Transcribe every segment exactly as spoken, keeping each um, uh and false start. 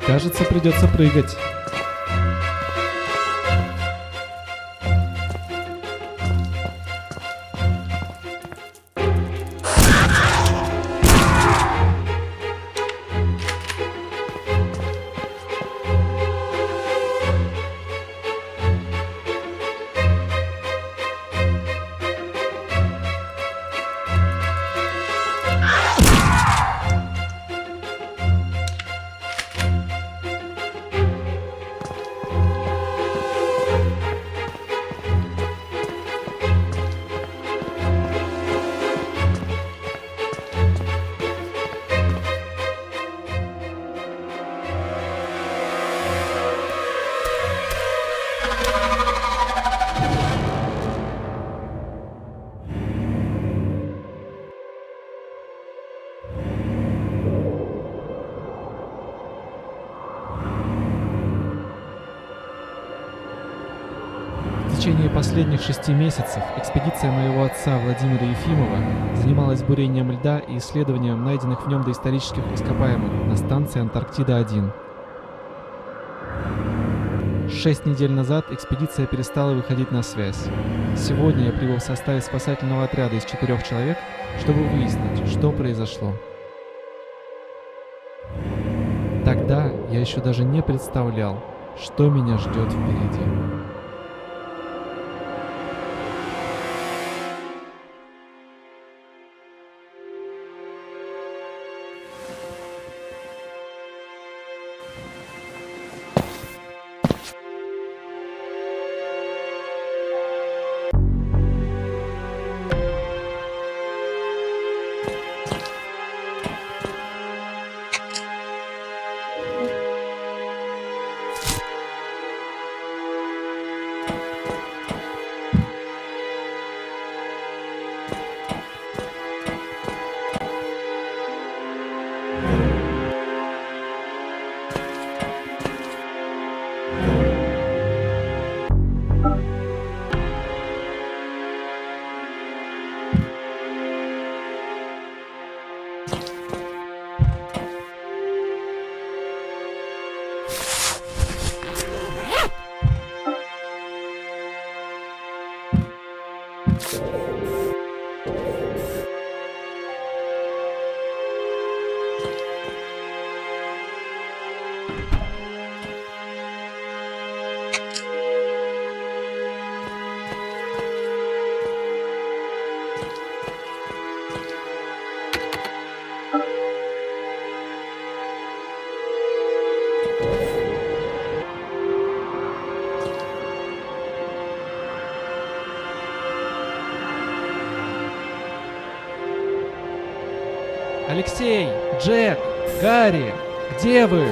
Кажется, придется прыгать. В течение последних шести месяцев экспедиция моего отца Владимира Ефимова занималась бурением льда и исследованием найденных в нем доисторических ископаемых на станции Антарктида один. Шесть недель назад экспедиция перестала выходить на связь. Сегодня я прибыл в составе спасательного отряда из четырех человек, чтобы выяснить, что произошло. Тогда я еще даже не представлял, что меня ждет впереди. Алексей! Джек! Гарри! Где вы?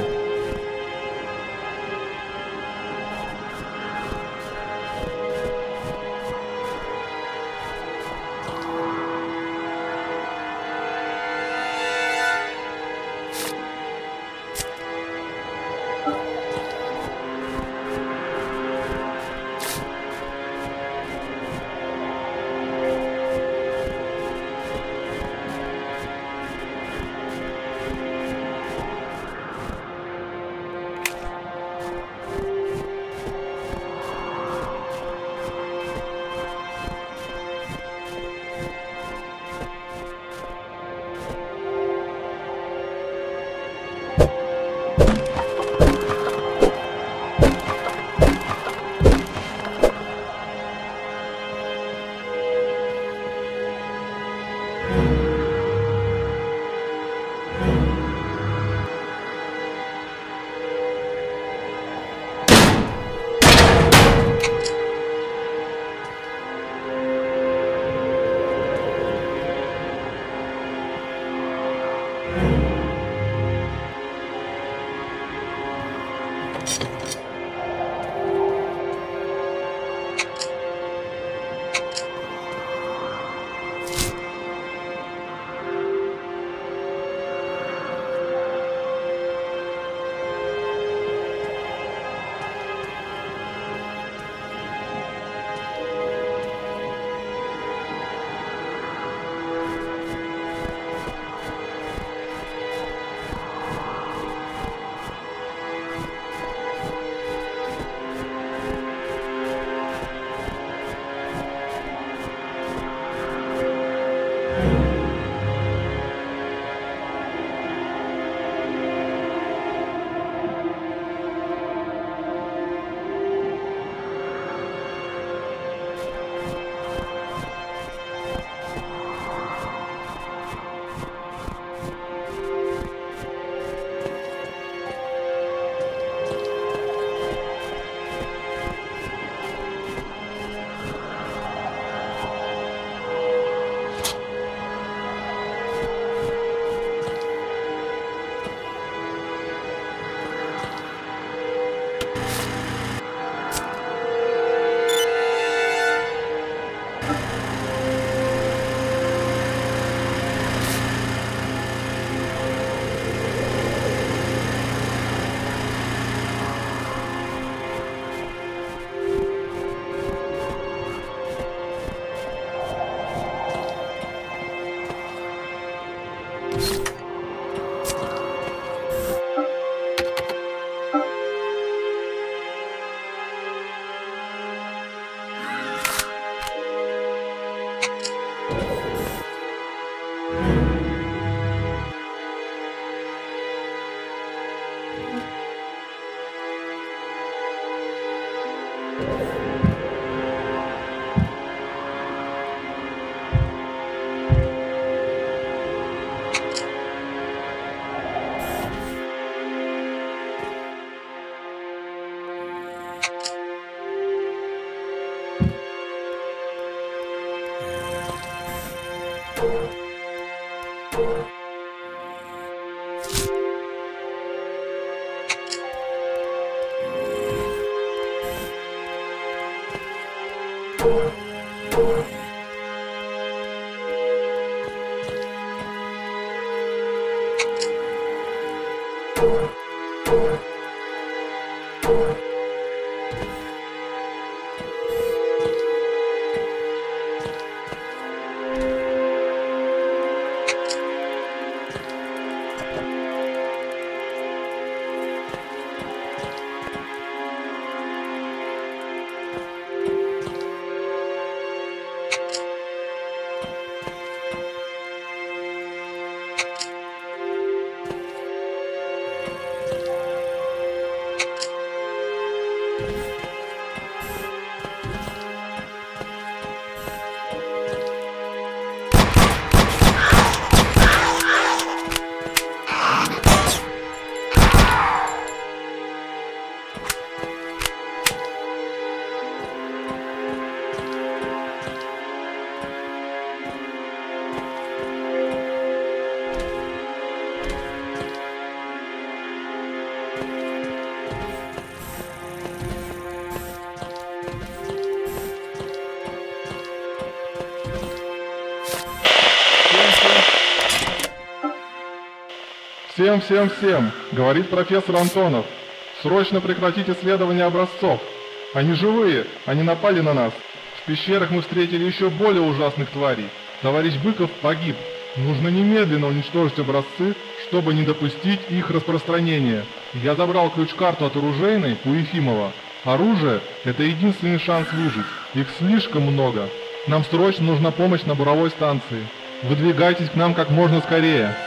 Всем, всем, всем, говорит профессор Антонов. Срочно прекратить исследование образцов. Они живые, они напали на нас. В пещерах мы встретили еще более ужасных тварей. Товарищ Быков погиб. Нужно немедленно уничтожить образцы, чтобы не допустить их распространения. Я забрал ключ-карту от оружейной у Ефимова. Оружие – это единственный шанс выжить. Их слишком много. Нам срочно нужна помощь на буровой станции. Выдвигайтесь к нам как можно скорее.